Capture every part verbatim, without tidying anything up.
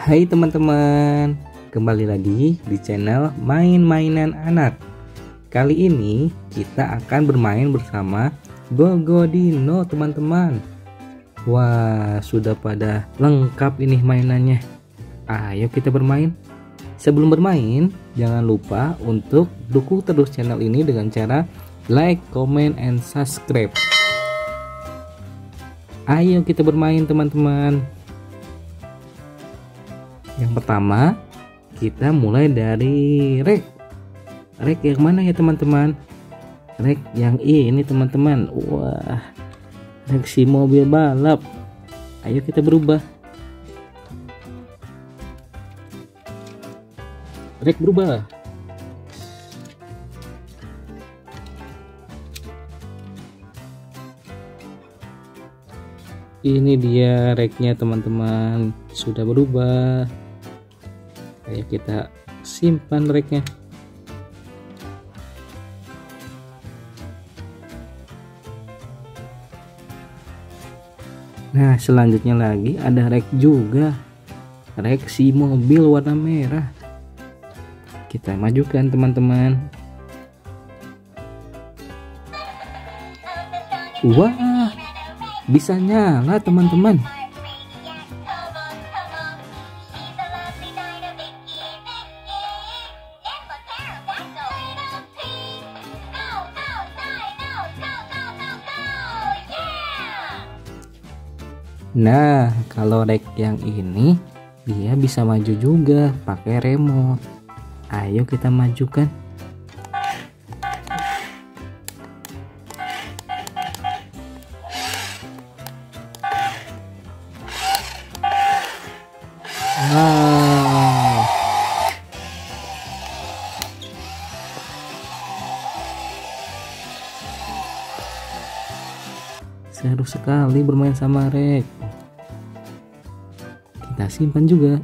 Hai teman-teman, kembali lagi di channel Main-Mainan Anak. Kali ini kita akan bermain bersama Gogodino teman-teman. Wah, sudah pada lengkap ini mainannya. Ayo kita bermain. Sebelum bermain, jangan lupa untuk dukung terus channel ini dengan cara like, comment, and subscribe. Ayo kita bermain teman-teman. Yang pertama kita mulai dari rek rek yang mana ya teman-teman? Rek yang ini teman-teman. Wah, rek si mobil balap. Ayo kita berubah. Rek berubah. Ini dia reknya teman-teman, sudah berubah. Ayo kita simpan reknya. Nah, selanjutnya lagi ada rek juga, rek si mobil warna merah. Kita majukan teman-teman. Wah, bisa nyala teman-teman. Nah, kalau rek yang ini dia bisa maju juga pakai remote. Ayo kita majukan. Wow. Seru sekali bermain sama rek. Kita simpan juga.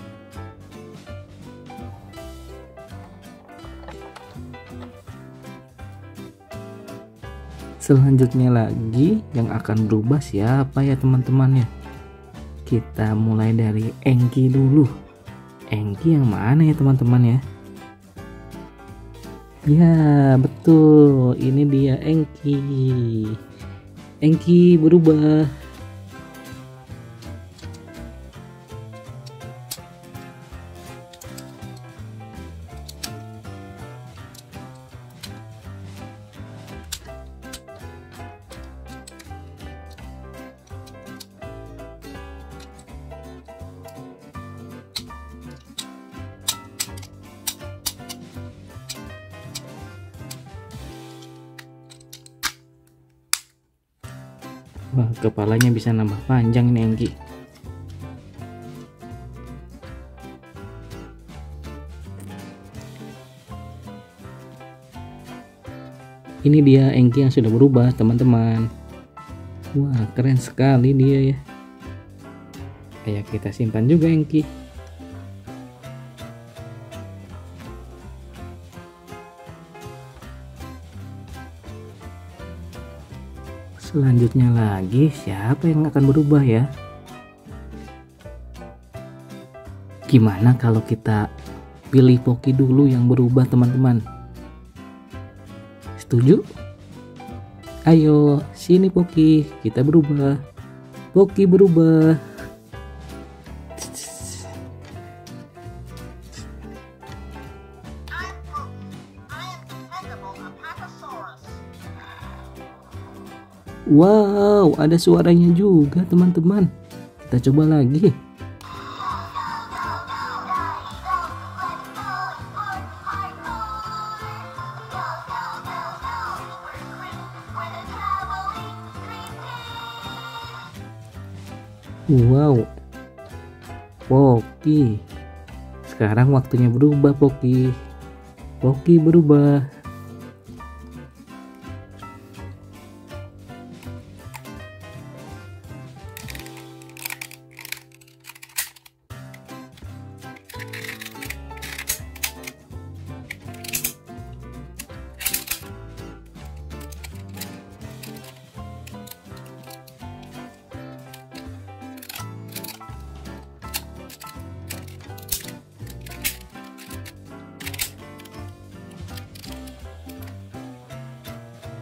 Selanjutnya lagi yang akan berubah siapa ya teman-teman ya? Kita mulai dari Engki dulu. Engki yang mana ya teman-teman ya? Ya betul, ini dia Engki. Engki berubah. Wah, kepalanya bisa nambah panjang nih Engki. Ini dia Engki yang sudah berubah teman-teman. Wah, keren sekali dia ya. Ayo kita simpan juga Engki. Selanjutnya lagi siapa yang akan berubah ya? Gimana kalau kita pilih Poki dulu yang berubah teman-teman? Setuju? Ayo sini Poki, kita berubah. Poki berubah. Wow, ada suaranya juga teman-teman. Kita coba lagi. Wow, Poki. Sekarang waktunya berubah Poki. Poki berubah.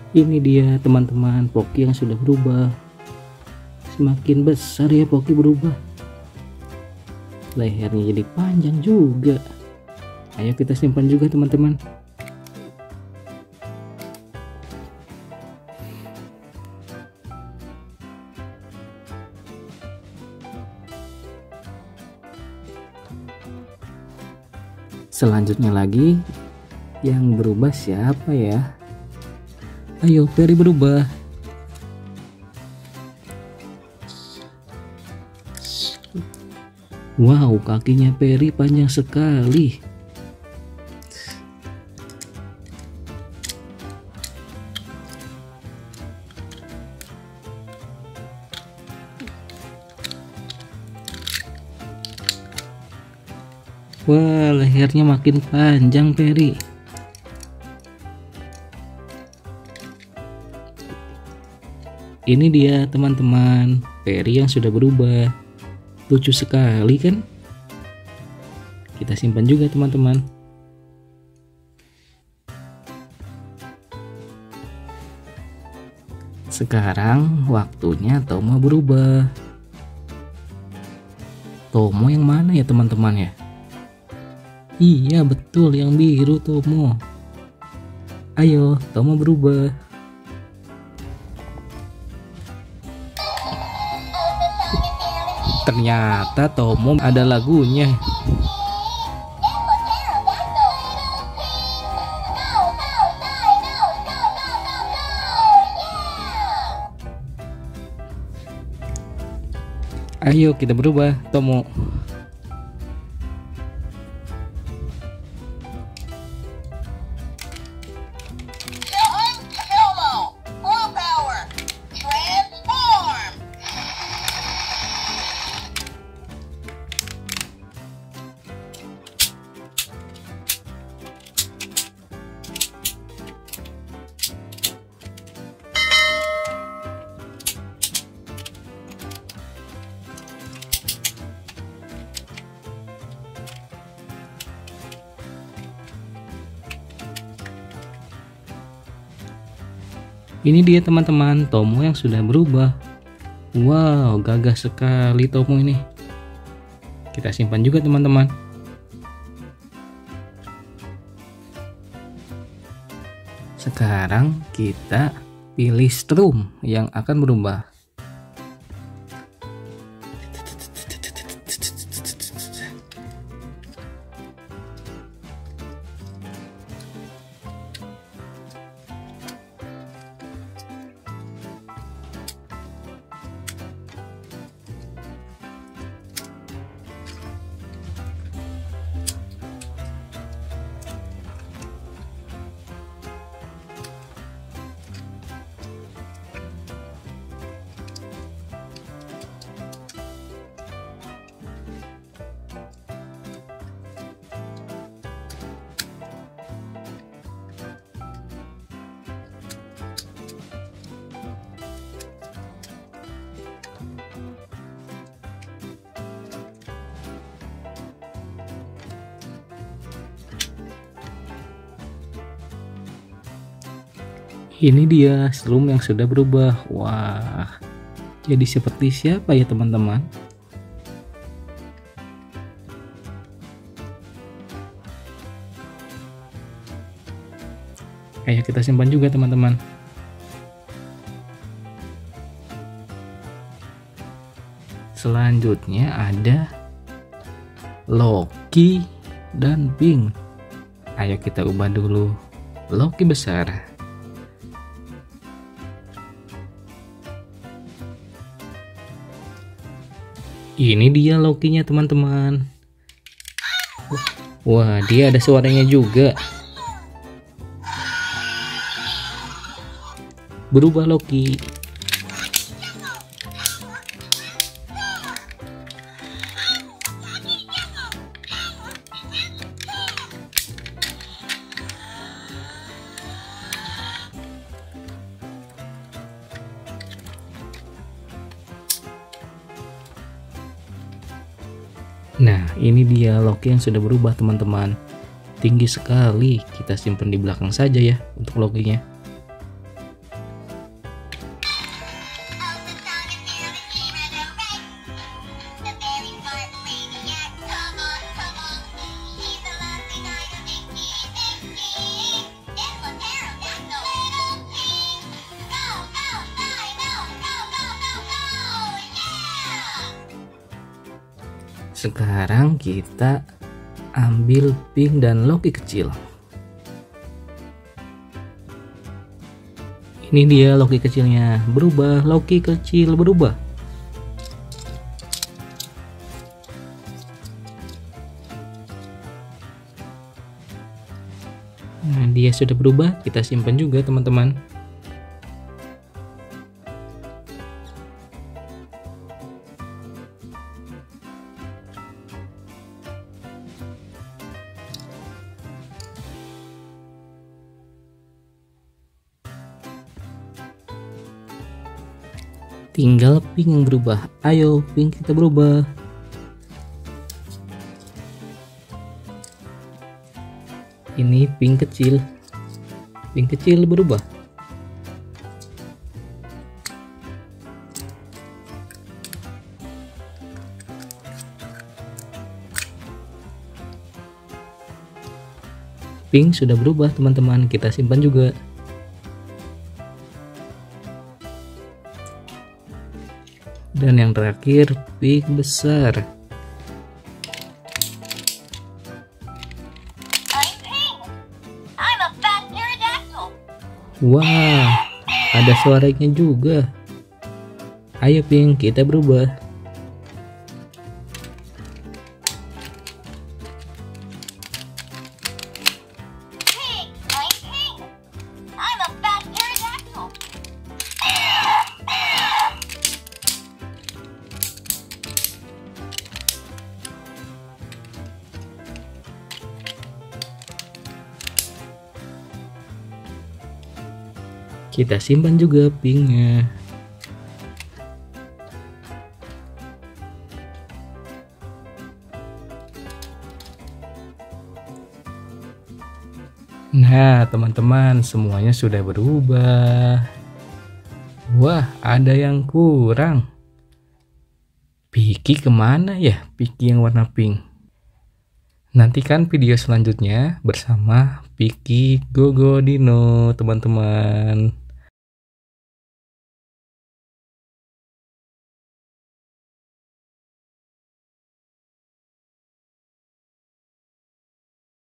Ini dia teman-teman, Poki yang sudah berubah. Semakin besar ya Poki berubah. Lehernya jadi panjang juga. Ayo kita simpan juga teman-teman. Selanjutnya lagi yang berubah siapa ya? Ayo Peri berubah. Wow, kakinya Peri panjang sekali. Wah, lehernya makin panjang Peri. Ini dia teman-teman, Peri yang sudah berubah. Lucu sekali kan? Kita simpan juga teman-teman. Sekarang waktunya Tomo berubah. Tomo yang mana ya teman-teman ya? Iya betul, yang biru Tomo. Ayo Tomo berubah. Ternyata Tomo ada lagunya. Ayo kita berubah Tomo. Ini dia teman-teman, Tomo yang sudah berubah. Wow, gagah sekali Tomo ini. Kita simpan juga teman-teman. Sekarang kita pilih Strum yang akan berubah. Ini dia Strum yang sudah berubah. Wah, jadi seperti siapa ya teman-teman? Ayo kita simpan juga teman-teman. Selanjutnya ada Loki dan Pink. Ayo kita ubah dulu. Loki besar. Ini dia Lokinya teman-teman. Wah, dia ada suaranya juga. Berubah Loki. Nah, ini dia Loki yang sudah berubah teman-teman. Tinggi sekali. Kita simpan di belakang saja ya untuk Lokinya. Sekarang kita ambil Pink dan Loki kecil. Ini dia Loki kecilnya, berubah, Loki kecil berubah. Nah, dia sudah berubah, kita simpan juga teman-teman. Tinggal Pink yang berubah. Ayo Pink, kita berubah. Ini Pink kecil. Pink kecil berubah. Pink sudah berubah teman-teman, kita simpan juga. Dan yang terakhir Pink besar. Wah, ada suaranya juga. Ayo Pink, kita berubah. Kita simpan juga Pinknya. Nah teman-teman, semuanya sudah berubah. Wah, ada yang kurang. Piki kemana ya? Piki yang warna pink. Nantikan video selanjutnya bersama Piki Gogodino teman-teman.